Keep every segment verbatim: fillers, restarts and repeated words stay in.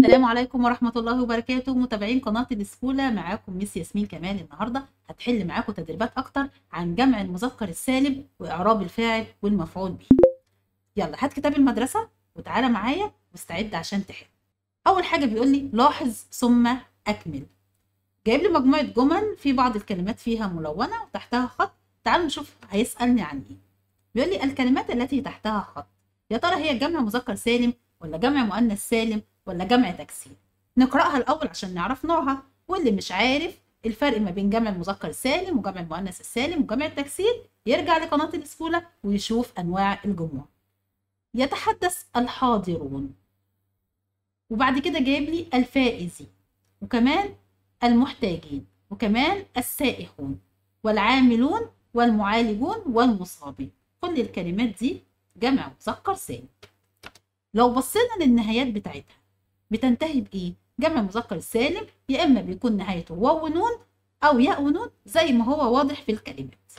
السلام عليكم ورحمة الله وبركاته. متابعين قناة السكولة، معاكم ميس ياسمين كمال. النهاردة هتحل معاكم تدريبات أكتر عن جمع المذكر السالم وإعراب الفاعل والمفعول به. يلا هات كتاب المدرسة وتعالى معايا واستعد عشان تحل. أول حاجة بيقول لي لاحظ ثم أكمل. جايب لي مجموعة جمل في بعض الكلمات فيها ملونة وتحتها خط. تعالوا نشوف هيسألني عن إيه. بيقول لي الكلمات التي تحتها خط، يا ترى هي جمع مذكر سالم ولا جمع مؤنث سالم ولا جمع تكسير؟ نقرأها الأول عشان نعرف نوعها، واللي مش عارف الفرق ما بين جمع المذكر السالم وجمع المؤنث السالم وجمع التكسير يرجع لقناة السكولة ويشوف أنواع الجموع. يتحدث الحاضرون، وبعد كده جايب لي الفائزين، وكمان المحتاجين، وكمان السائحون، والعاملون، والمعالجون، والمصابين. كل الكلمات دي جمع مذكر سالم. لو بصينا للنهايات بتاعتها بتنتهي بإيه؟ جمع المذكر السالم يا إما بيكون نهايته واو ونون أو ياء ونون زي ما هو واضح في الكلمات.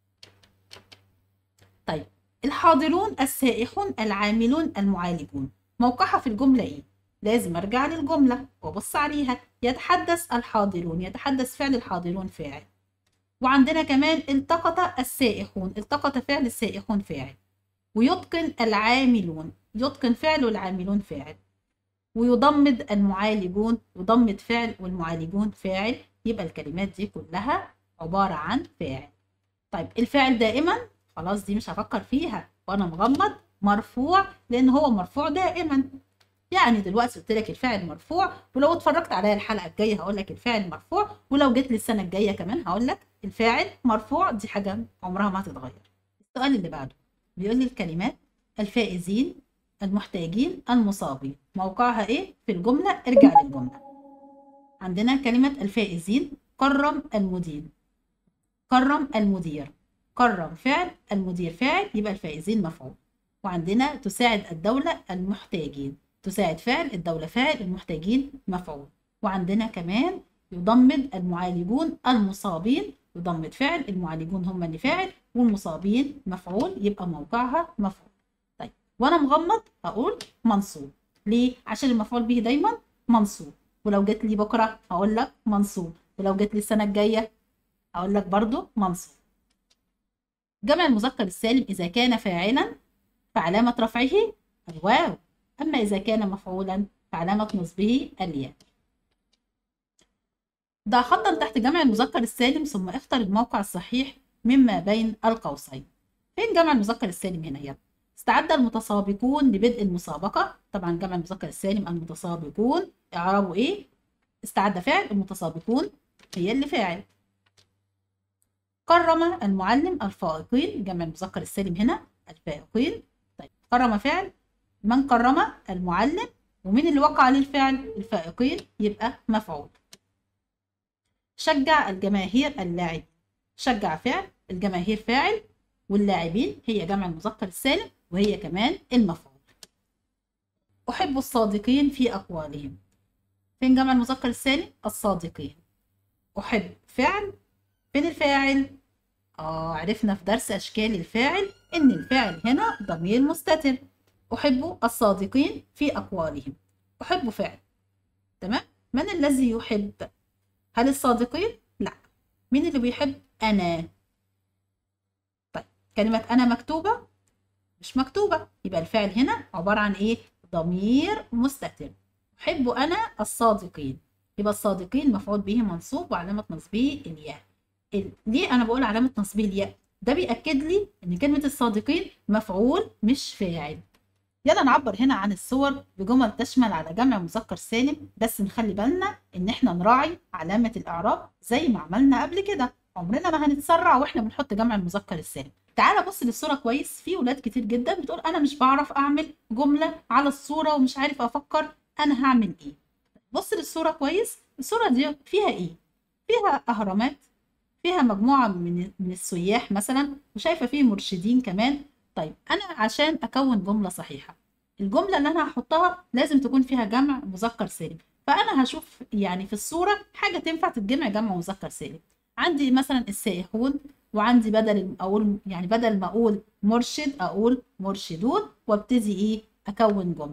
طيب الحاضرون، السائحون، العاملون، المعالجون، موقعها في الجملة إيه؟ لازم أرجع للجملة وأبص عليها. يتحدث الحاضرون، يتحدث فعل الحاضرون فاعل، وعندنا كمان التقط السائحون، التقط فعل السائحون فاعل، ويتقن العاملون، يتقن فعل والعاملون فاعل، ويضمد المعالجون، يضمد فعل والمعالجون فاعل. يبقى الكلمات دي كلها عبارة عن فاعل. طيب الفاعل دائما، خلاص دي مش هفكر فيها وانا مغمض، مرفوع لان هو مرفوع دائما. يعني دلوقتي قلت لك الفاعل مرفوع، ولو اتفرجت عليا الحلقه الجايه هقول لك الفاعل مرفوع، ولو جيت لي السنه الجايه كمان هقول لك الفاعل مرفوع. دي حاجه عمرها ما هتتغير. السؤال اللي بعده بيقول لي الكلمات الفائزين، المحتاجين، المصابين، موقعها ايه في الجمله؟ ارجع للجمله. عندنا كلمه الفائزين، كرم المدير، كرم المدير، كرم فعل، المدير فاعل، يبقى الفائزين مفعول. وعندنا تساعد الدولة، المحتاجين، تساعد فعل، الدولة فاعل، المحتاجين مفعول. وعندنا كمان يضمد المعالجون، المصابين، يضمد فعل، المعالجون هم اللي فاعل، والمصابين مفعول، يبقى موقعها مفعول. طيب وانا مغمض هقول منصوب. ليه؟ عشان المفعول به دايما منصوب. ولو جت لي بكره هقول لك منصوب، ولو جت لي السنه الجايه هقول لك برضو منصوب. جمع المذكر السالم إذا كان فاعلا فعلامة رفعه الواو، أما إذا كان مفعولا فعلامة نصبه الياء. ضع خطا تحت جمع المذكر السالم ثم اختر الموقع الصحيح مما بين القوسين. فين جمع المذكر السالم هنا؟ يلا. استعد المتسابقون لبدء المسابقة. طبعا جمع المذكر السالم المتسابقون، إعرابه إيه؟ استعد فعل، المتسابقون هي اللي فاعل. كرم المعلم الفائقين، جمع المذكر السالم هنا الفائقين. طيب كرم فعل، من كرم؟ المعلم، ومين اللي وقع عليه الفعل؟ الفائقين، يبقى مفعول. شجع الجماهير اللاعب، شجع فعل، الجماهير فاعل، واللاعبين هي جمع المذكر السالم وهي كمان المفعول. أحب الصادقين في أقوالهم. فين جمع المذكر السالم؟ الصادقين. أحب فعل، فين الفاعل؟ آه عرفنا في درس أشكال الفاعل إن الفاعل هنا ضمير مستتر. أحب الصادقين في أقوالهم، أحب فعل، تمام؟ من الذي يحب؟ هل الصادقين؟ لا. مين اللي بيحب؟ أنا. طيب كلمة أنا مكتوبة؟ مش مكتوبة، يبقى الفاعل هنا عبارة عن إيه؟ ضمير مستتر. أحب أنا الصادقين، يبقى الصادقين مفعول به منصوب وعلامة نصبه الياء. ليه انا بقول علامه نصبه الياء؟ ده بيأكد لي ان كلمه الصادقين مفعول مش فاعل. يلا نعبر هنا عن الصور بجمل تشمل على جمع مذكر سالم، بس نخلي بالنا ان احنا نراعي علامه الاعراب زي ما عملنا قبل كده. عمرنا ما هنتسرع واحنا بنحط جمع المذكر السالم. تعالى بص للصوره كويس. في ولاد كتير جدا بتقول انا مش بعرف اعمل جمله على الصوره ومش عارف افكر انا هعمل ايه. بص للصوره كويس. الصوره دي فيها ايه؟ فيها اهرامات، فيها مجموعة من من السياح مثلا، وشايفة فيه مرشدين كمان. طيب أنا عشان أكون جملة صحيحة، الجملة اللي أنا هحطها لازم تكون فيها جمع مذكر سالم. فأنا هشوف يعني في الصورة حاجة تنفع تتجمع جمع مذكر سالم. عندي مثلا السائحون، وعندي بدل أقول يعني بدل ما أقول مرشد أقول مرشدون، وابتدي إيه؟ أكون جملة.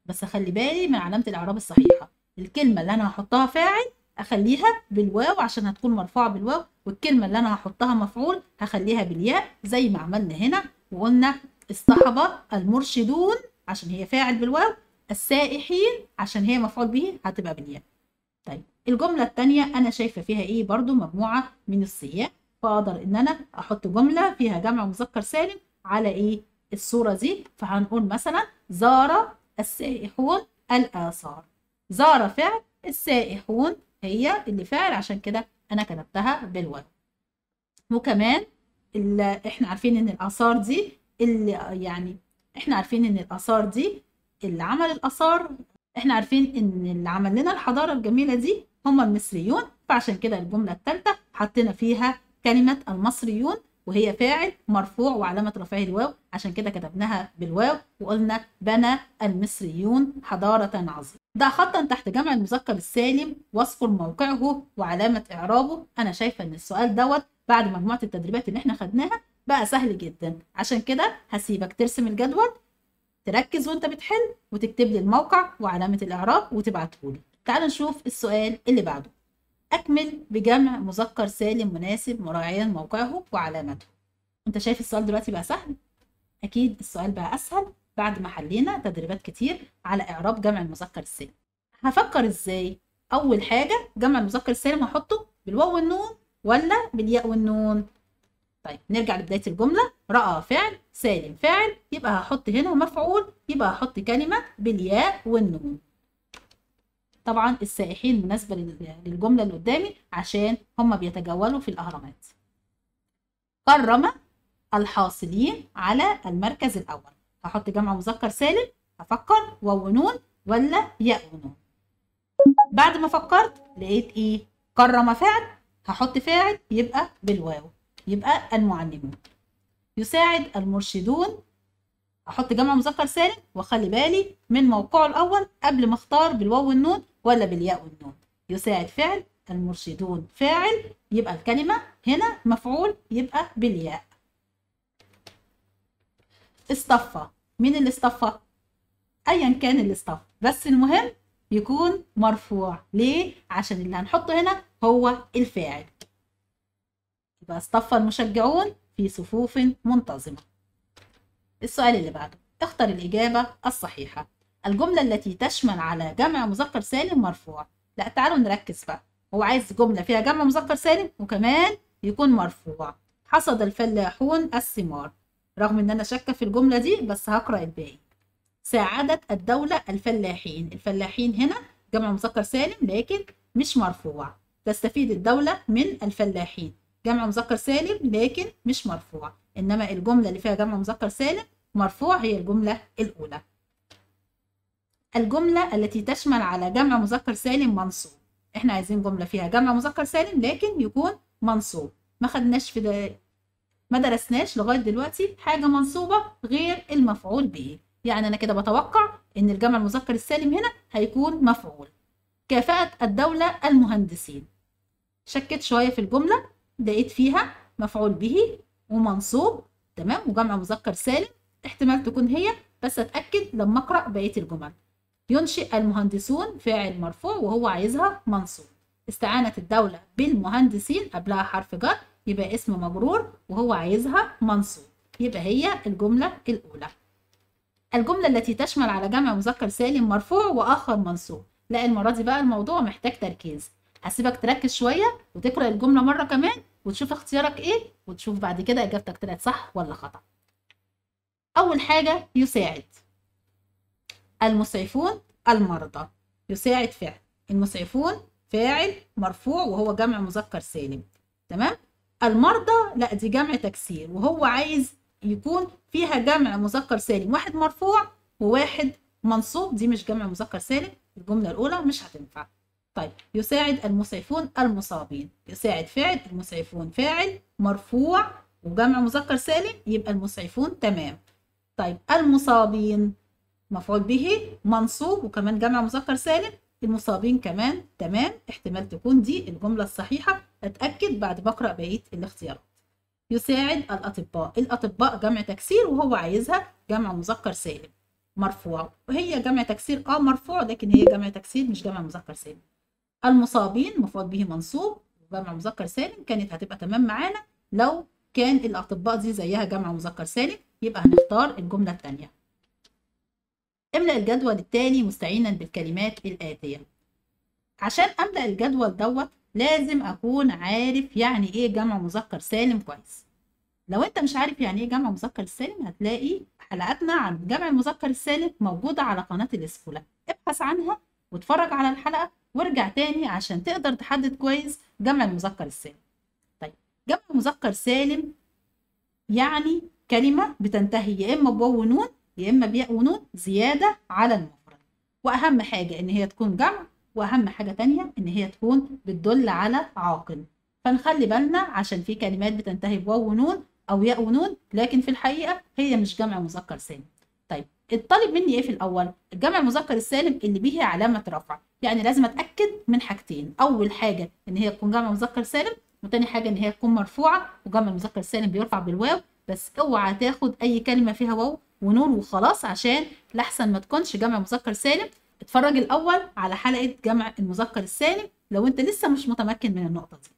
بس اخلي بالي من علامة الاعراب الصحيحة. الكلمة اللي انا هحطها فاعل اخليها بالواو عشان هتكون مرفوعة بالواو، والكلمة اللي انا هحطها مفعول هخليها بالياء زي ما عملنا هنا وقلنا اصطحب المرشدون عشان هي فاعل بالواو، السائحين عشان هي مفعول به هتبقى بالياء. طيب الجملة التانية أنا شايفة فيها إيه؟ برضو مجموعة من السياق، فأقدر إن أنا أحط جملة فيها جمع مذكر سالم على إيه؟ الصورة دي. فهنقول مثلا زار السائحون الآثار. زار فعل، السائحون هي اللي فاعل، عشان كده أنا كتبتها بالواو. وكمان إحنا عارفين إن الآثار دي اللي يعني إحنا عارفين إن الآثار دي اللي عمل الآثار، احنا عارفين ان اللي عمل لنا الحضارة الجميلة دي هم المصريون، فعشان كده الجملة الثالثة حطينا فيها كلمة المصريون وهي فاعل مرفوع وعلامة رفعه الواو، عشان كده كتبناها بالواو وقلنا بنى المصريون حضارة عظيمة. ده خطا تحت جمع المذكر السالم وصف موقعه وعلامة إعرابه. أنا شايفة إن السؤال دوت بعد مجموعة التدريبات اللي احنا خدناها بقى سهل جدا، عشان كده هسيبك ترسم الجدول، تركز وانت بتحل وتكتب لي الموقع وعلامة الإعراب وتبعته لي. تعالوا نشوف السؤال اللي بعده. أكمل بجمع مذكر سالم مناسب مراعيا موقعه وعلامته. انت شايف السؤال دلوقتي بقى سهل؟ أكيد السؤال بقى أسهل بعد ما حلينا تدريبات كتير على إعراب جمع المذكر السالم. هفكر إزاي؟ أول حاجة جمع المذكر السالم هحطه بالواو والنون ولا بالياء والنون؟ طيب نرجع لبداية الجملة. رأى فعل، سالم فاعل، يبقى هحط هنا مفعول، يبقى هحط كلمة بالياء والنون. طبعا السائحين مناسبة للجملة اللي قدامي عشان هم بيتجولوا في الأهرامات. كرم الحاصلين على المركز الأول. هحط جمع مذكر سالم، هفكر واو ونون ولا ياء ونون. بعد ما فكرت لقيت ايه؟ كرم فعل، هحط فاعل يبقى بالواو، يبقى المعلمون. يساعد المرشدون، احط جمع مذكر سالم واخلي بالي من موقعه الاول قبل ما اختار بالواو والنون ولا بالياء والنون. يساعد فعل، المرشدون فاعل، يبقى الكلمة هنا مفعول يبقى بالياء. اصطفى، مين اللي اصطفى؟ ايا كان اللي اصطفى، بس المهم يكون مرفوع. ليه؟ عشان اللي هنحطه هنا هو الفاعل. يبقى اصطفى المشجعون في صفوف منتظمة. السؤال اللي بعده، اختر الإجابة الصحيحة. الجملة التي تشمل على جمع مذكر سالم مرفوع. لا تعالوا نركز بقى، هو عايز جملة فيها جمع مذكر سالم وكمان يكون مرفوع. حصد الفلاحون الثمار. رغم ان انا شاكة في الجملة دي بس هقرأ الباقي. ساعدت الدولة الفلاحين. الفلاحين هنا جمع مذكر سالم لكن مش مرفوع. تستفيد الدولة من الفلاحين، جمع مذكر سالم لكن مش مرفوع. انما الجملة اللي فيها جمع مذكر سالم مرفوع هي الجملة الأولى. الجملة التي تشمل على جمع مذكر سالم منصوب. احنا عايزين جملة فيها جمع مذكر سالم لكن يكون منصوب. ما خدناش في ده، ما درسناش لغاية دلوقتي حاجة منصوبة غير المفعول به. يعني أنا كده بتوقع إن الجمع المذكر السالم هنا هيكون مفعول. كافأت الدولة المهندسين. شكت شوية في الجملة لقيت فيها مفعول به ومنصوب، تمام، وجمع مذكر سالم. احتمال تكون هي بس اتأكد لما أقرأ بقية الجمل. ينشئ المهندسون فاعل مرفوع وهو عايزها منصوب. استعانت الدولة بالمهندسين قبلها حرف جر يبقى اسم مجرور وهو عايزها منصوب، يبقى هي الجملة الأولى. الجملة التي تشمل على جمع مذكر سالم مرفوع وآخر منصوب. لا المرة دي بقى الموضوع محتاج تركيز. هسيبك تركز شوية وتقرأ الجملة مرة كمان وتشوف اختيارك ايه وتشوف بعد كده إجابتك طلعت صح ولا خطأ. أول حاجة يساعد. المسعفون المرضى. يساعد فعل، المسعفون فاعل مرفوع وهو جمع مذكر سالم، تمام. المرضى لا دي جمع تكسير وهو عايز يكون فيها جمع مذكر سالم، واحد مرفوع وواحد منصوب، دي مش جمع مذكر سالم، الجملة الأولى مش هتنفع. طيب يساعد المسعفون المصابين. يساعد فعل، المسعفون فاعل مرفوع وجمع مذكر سالم يبقى المسعفون، تمام. طيب المصابين مفعول به منصوب وكمان جمع مذكر سالم، المصابين كمان تمام. احتمال تكون دي الجملة الصحيحة، اتأكد بعد بقرأ بقية الاختيارات. يساعد الأطباء. الأطباء جمع تكسير وهو عايزها جمع مذكر سالم. مرفوع، وهي جمع تكسير اه مرفوع، لكن هي جمع تكسير مش جمع مذكر سالم. المصابين مفعول به منصوب، جمع مذكر سالم، كانت هتبقى تمام معانا لو كان الأطباء دي زيها جمع مذكر سالم، يبقى هنختار الجملة الثانية. املأ الجدول التالي مستعينا بالكلمات الآتية. عشان أملأ الجدول دوت لازم أكون عارف يعني إيه جمع مذكر سالم كويس. لو أنت مش عارف يعني إيه جمع مذكر سالم، هتلاقي حلقاتنا عن جمع المذكر السالم موجودة على قناة الإسكولا، ابحث عنها واتفرج على الحلقة وارجع تاني عشان تقدر تحدد كويس جمع المذكر السالم. طيب، جمع مذكر سالم يعني كلمة بتنتهي يا إما بواو ونون يا إما بياء ونون زيادة على المفرد، وأهم حاجة إن هي تكون جمع، وأهم حاجة تانية إن هي تكون بتدل على عاقل. فنخلي بالنا عشان في كلمات بتنتهي بواو ونون أو ياء ونون، لكن في الحقيقة هي مش جمع مذكر سالم. طيب، الطالب مني إيه في الأول؟ الجمع المذكر السالم اللي به علامة رفع، يعني لازم أتأكد من حاجتين. أول حاجة إن هي تكون جمع مذكر سالم، وتاني حاجة إن هي تكون مرفوعة، وجمع المذكر السالم بيرفع بالواو. بس اوعى تاخد أي كلمة فيها واو ونون وخلاص، عشان لحسن ما تكونش جمع مذكر سالم. اتفرج الأول على حلقة جمع المذكر السالم لو أنت لسه مش متمكن من النقطة دي.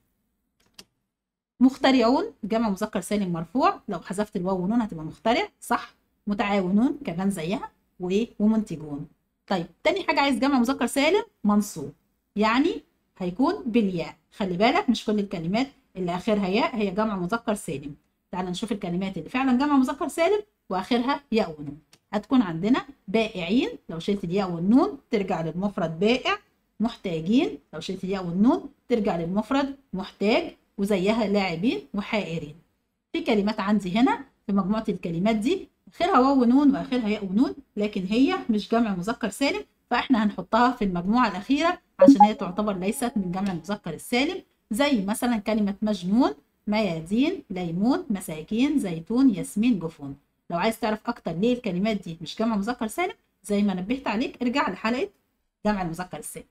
مخترعون جمع مذكر سالم مرفوع، لو حذفت الواو ونون هتبقى مخترع، صح. متعاونون كمان زيها، وإيه ومنتجون. طيب، تاني حاجة عايز جمع مذكر سالم منصوب، يعني هيكون بالياء. خلي بالك مش كل الكلمات اللي آخرها ياء هي جمع مذكر سالم. تعال نشوف الكلمات اللي فعلا جمع مذكر سالم وآخرها ياء ونون. هتكون عندنا بائعين، لو شلت الياء والنون ترجع للمفرد بائع. محتاجين، لو شلت الياء والنون ترجع للمفرد محتاج، وزيها لاعبين وحائرين. في كلمات عندي هنا في مجموعة الكلمات دي آخرها واو ونون وآخرها ياء ونون، لكن هي مش جمع مذكر سالم، فإحنا هنحطها في المجموعة الأخيرة عشان هي تعتبر ليست من جمع المذكر السالم. زي مثلا كلمة مجنون، ميادين، ليمون، مساكين، زيتون، ياسمين، جفون. لو عايز تعرف أكتر ليه الكلمات دي مش جمع مذكر سالم زي ما نبهت عليك، ارجع لحلقة جمع المذكر السالم.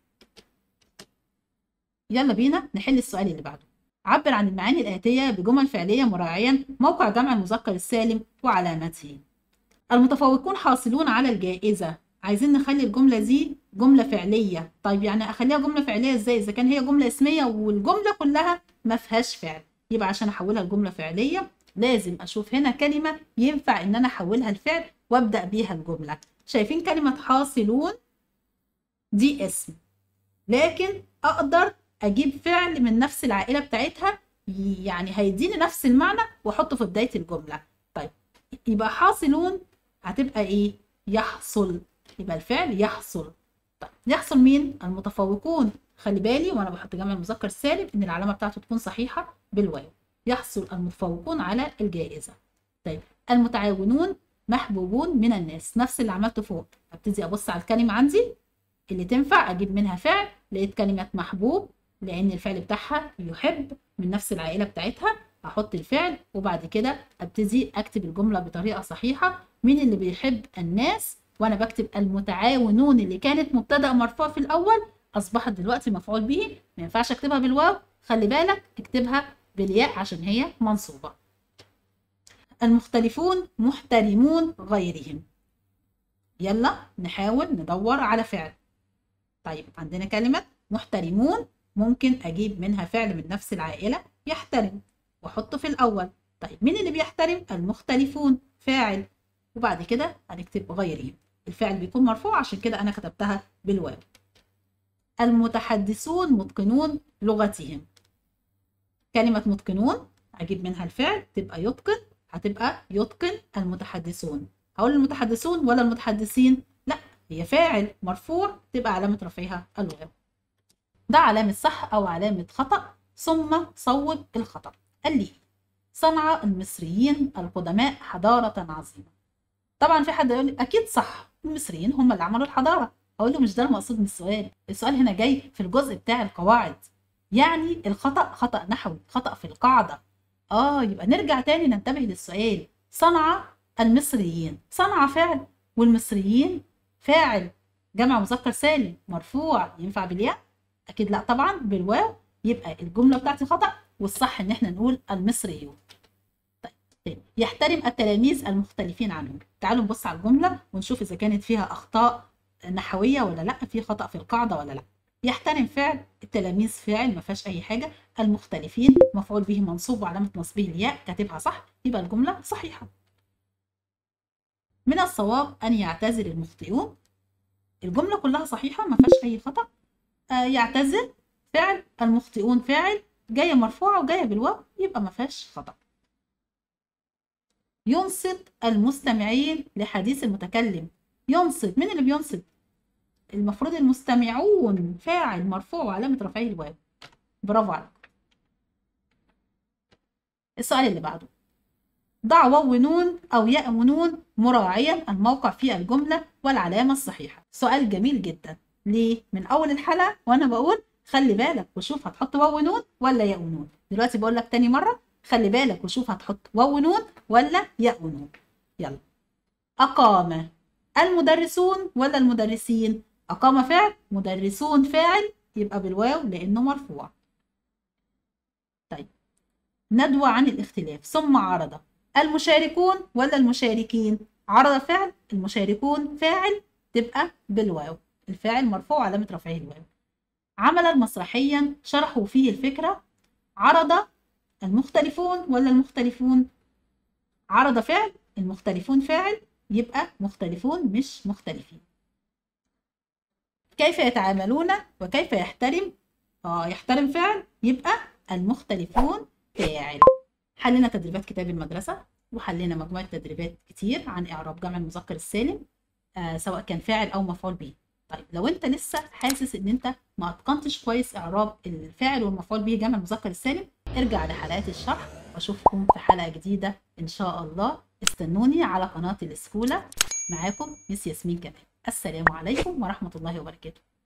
يلا بينا نحل السؤال اللي بعده. عبر عن المعاني الآتية بجمل فعلية مراعيا موقع جمع المذكر السالم وعلامته. المتفوقون حاصلون على الجائزة. عايزين نخلي الجملة دي جملة فعلية. طيب، يعني أخليها جملة فعلية إزاي إذا كان هي جملة اسمية والجملة كلها ما فيهاش فعل؟ يبقى عشان أحولها لجملة فعلية لازم أشوف هنا كلمة ينفع إن أنا أحولها لفعل وأبدأ بيها الجملة. شايفين كلمة حاصلون دي اسم، لكن أقدر أجيب فعل من نفس العائلة بتاعتها يعني هيديني نفس المعنى وأحطه في بداية الجملة. طيب، يبقى حاصلون هتبقى إيه؟ يحصل، يبقى الفعل يحصل. طيب، يحصل مين؟ المتفوقون. خلي بالي وأنا بحط جمع المذكر السالم إن العلامة بتاعته تكون صحيحة بالواو. يحصل المتفوقون على الجائزة. طيب، المتعاونون محبوبون من الناس، نفس اللي عملته فوق. ابتدي أبص على الكلمة عندي اللي تنفع أجيب منها فعل، لقيت كلمة محبوب لأن الفعل بتاعها يحب من نفس العائلة بتاعتها، أحط الفعل وبعد كده أبتدي أكتب الجملة بطريقة صحيحة. مين اللي بيحب؟ الناس. وأنا بكتب المتعاونون اللي كانت مبتدأ مرفوع في الأول أصبحت دلوقتي مفعول به، ما ينفعش أكتبها بالواو، خلي بالك اكتبها بالياء عشان هي منصوبة. المختلفون محترمون غيرهم. يلا نحاول ندور على فعل. طيب، عندنا كلمة محترمون ممكن أجيب منها فعل من نفس العائلة يحترم وأحطه في الأول. طيب، مين اللي بيحترم؟ المختلفون، فاعل، وبعد كده هنكتب غيرهم. الفعل بيكون مرفوع عشان كده أنا كتبتها بالواو. المتحدثون متقنون لغتهم. كلمة متقنون أجيب منها الفعل تبقى يتقن، هتبقى يتقن المتحدثون. هقول المتحدثون ولا المتحدثين؟ لا، هي فاعل مرفوع تبقى علامة رفعها الواو. ده علامة صح أو علامة خطأ، ثم صوب الخطأ. قال لي صنع المصريين القدماء حضارة عظيمة. طبعا في حد يقول لي أكيد صح، المصريين هم اللي عملوا الحضارة. أقول له مش ده المقصود من السؤال، السؤال هنا جاي في الجزء بتاع القواعد، يعني الخطأ خطأ نحوي، خطأ في القاعدة. آه يبقى نرجع تاني ننتبه للسؤال. صنع المصريين، صنع فعل والمصريين فاعل جمع مذكر سالم مرفوع، ينفع بالياء؟ أكيد لا طبعا بالواو. يبقى الجملة بتاعتي خطأ، والصح إن احنا نقول المصريون. طيب، تاني. يحترم التلاميذ المختلفين عنهم. تعالوا نبص على الجملة ونشوف إذا كانت فيها أخطاء نحوية ولا لأ، في خطأ في القاعدة ولا لأ. يحترم فعل، التلاميذ فاعل ما فيهاش أي حاجة، المختلفين مفعول به منصوب وعلامة نصبه الياء، كاتبها صح، يبقى الجملة صحيحة. من الصواب أن يعتذر المخطئون. الجملة كلها صحيحة ما فيهاش أي خطأ. آه يعتذر فعل، المخطئون فاعل، جاية مرفوعة وجاية بالواو، يبقى ما فيهاش خطأ. ينصت المستمعين لحديث المتكلم. ينصت، مين اللي بينصت؟ المفروض المستمعون، فاعل مرفوع وعلامة رفعه الواو. برافو عليك. السؤال اللي بعده، ضع واو نون أو ياء نون مراعيا الموقع في الجملة والعلامة الصحيحة. سؤال جميل جدا. ليه؟ من أول الحلقة وأنا بقول خلي بالك وشوف هتحط واو نون ولا ياء نون. دلوقتي بقول لك تاني مرة خلي بالك وشوف هتحط واو نون ولا ياء نون. يلا. أقام المدرسون ولا المدرسين؟ أقام فعل، مدرسون فاعل، يبقى بالواو لأنه مرفوع. طيب. ندوة عن الاختلاف ثم عرض المشاركون ولا المشاركين؟ عرض فعل، المشاركون فاعل، تبقى بالواو، الفاعل مرفوع علامة رفعه الواو. عملا مسرحيا شرحوا فيه الفكرة. عرض المختلفون ولا المختلفون؟ عرض فعل، المختلفون فاعل، يبقى مختلفون مش مختلفين. كيف يتعاملون وكيف يحترم؟ اه يحترم فعل، يبقى المختلفون فاعل. حلينا تدريبات كتاب المدرسة وحلينا مجموعة تدريبات كتير عن إعراب جمع المذكر السالم، آه سواء كان فاعل أو مفعول به. طيب لو أنت لسه حاسس إن أنت ما أتقنتش كويس إعراب الفاعل والمفعول به جمع المذكر السالم، ارجع لحلقات الشرح وأشوفكم في حلقة جديدة إن شاء الله. استنوني على قناة السكولة. معاكم ميس ياسمين كمال. السلام عليكم ورحمة الله وبركاته.